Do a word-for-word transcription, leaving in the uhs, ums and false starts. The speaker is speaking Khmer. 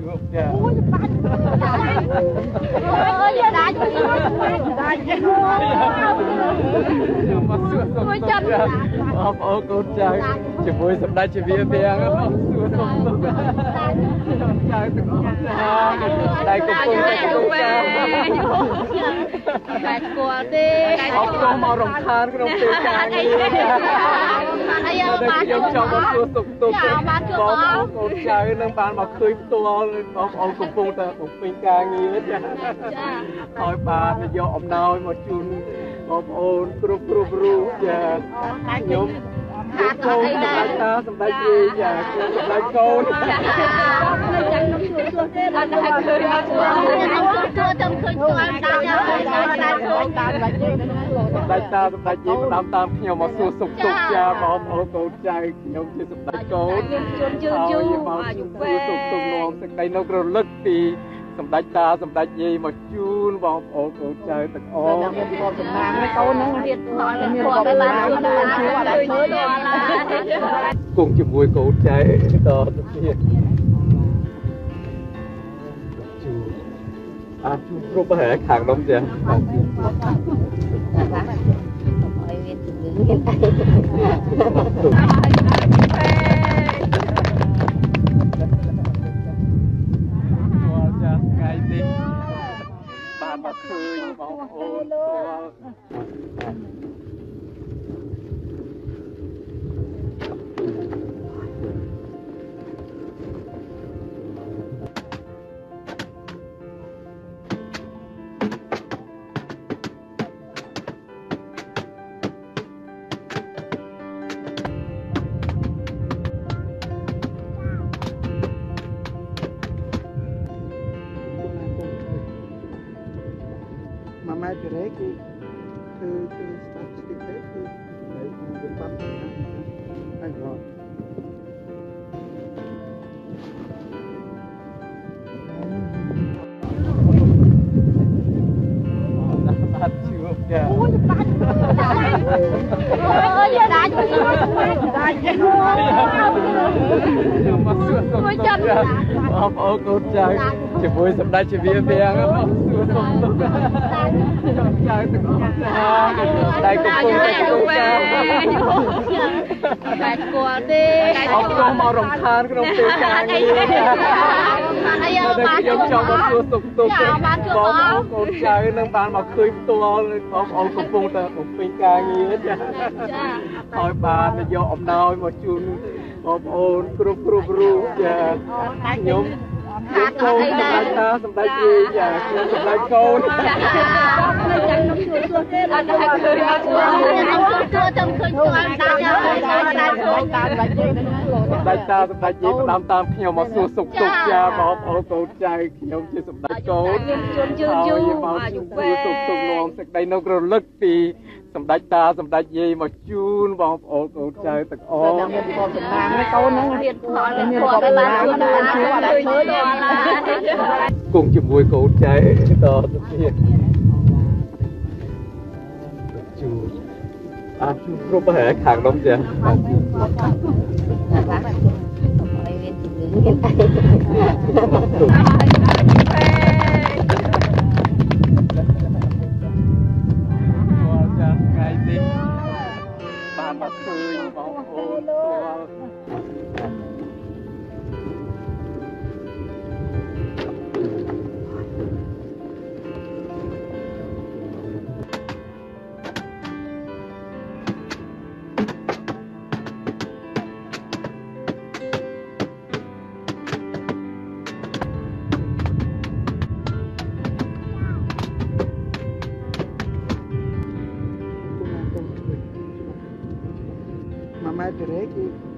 chuột kìa. Ôi giờ đã cho Ôi chân Ông ô con trai chỉ vui sắp đây chỉ bia bia Ông xua sông sông Trai từng con Đây cũng vui đây cũng vui Cái của đi Ông cho màu rồng khan cái đồng tiêu càng Ai ơi Đây giống cho một xua sông sông Bóng ông con trai nâng bàn mà khơi tua Ông ông cũng vui ta cũng phình càng nghĩa Thôi bà nó do ông nói một chút Ông ôn cướp cướp rú Dạ Nhóm Nhóm cô sắp lại ta sắp lại gì Dạ sắp lại cô Sắp lại ta sắp lại gì Mà đám tam nhau mà xua sụp sụp Dạ mà ông ôn cô trai Nhóm chứ sắp lại cô Thôi nhưng mà xua sụp sụp ngon Sắp đây nó rồi lứt thì សម្ដេចតាសម្ដេចយាយមកជូនបងប្អូនកូនចៅទាំងអស់មានបងសំណាងកូនហ្នឹងរៀនធម៌មានបងបានបានជួយអត់ជួយដល់គង់ជាមួយកូនចៅតទៅទៀតជូអាជូគ្រប់ហែខាងនោះចាឲ្យមានជំនឿមានបានមកឃើញបងប្អូនស្គាល់ម៉ែពីរេគឺគឺគឺស្តាប់ស្ទីកទេគឺនៅវិញបាត់ហើយរត់បាត់ជួបចាអូយបាត់អូយដាច់ដាច់មកសួរសុំសុំចាបងប្អូនកូនចៅជាមួយសម្ដេចជាវាវាងបងសួរសុំសុំចាចៅទាំងអស់ដៃកំពុងតែកំពុងចាតែគួរទេអត់ចូលមករំខានក្នុងពេលការងារអាយបានខ្ញុំចង់មកសួរសុខទុក្ខបងប្អូនកូនចៅនឹងបានមកឃើញផ្ទាល់បងប្អូនកំពុងតែបំពេញការងារចាឲ្យបានយកអំណោយមកជូនបងប្អូនគ្រប់គ្រប់រូបចាខ្ញុំខ្ញុំកូនសម្ដេចតាសម្ដេចយាយចាខ្ញុំសម្ដេចកូនចាំខ្ញុំជួយជួយទេអត់ឃើញជួយជួយចាំឃើញជួយតាមតាមតាមជួយតាមសម្ដេចយាយសម្ដេចតាសម្ដេចយាយផ្ដាំតាមខ្ញុំមកសួរសុខទុក្ខចាបងប្អូនកូនចៅខ្ញុំជាសម្ដេចកូនខ្ញុំជួនយូរយូរមកសួរសុខទុក្ខនាំសេចក្តីនៅរលឹកពីសម្ដេចតាសម្ដេចយាយមកជូនបងប្អូនកូនចៅទាំងអស់មានបងសំណាងកូនហ្នឹងរៀនធម៌មានបងបានជួយដល់ជួយដល់គង់ជាមួយកូនចៅតទៅទៀតជូអាជូគ្រប់ហែខាងនោះចាឲ្យមានជំនឿមានបានមកឃើញបងប្អូនស្គាល់ម៉ែពីរេគឺ